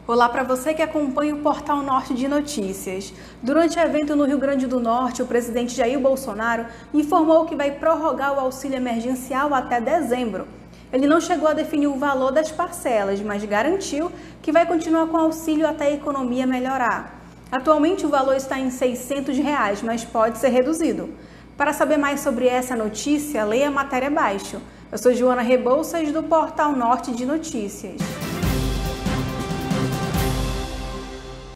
Olá para você que acompanha o Portal Norte de Notícias. Durante o evento no Rio Grande do Norte, o presidente Jair Bolsonaro informou que vai prorrogar o auxílio emergencial até dezembro. Ele não chegou a definir o valor das parcelas, mas garantiu que vai continuar com o auxílio até a economia melhorar. Atualmente o valor está em R$ 600, mas pode ser reduzido. Para saber mais sobre essa notícia, leia a matéria abaixo. Eu sou Joana Rebouças, do Portal Norte de Notícias.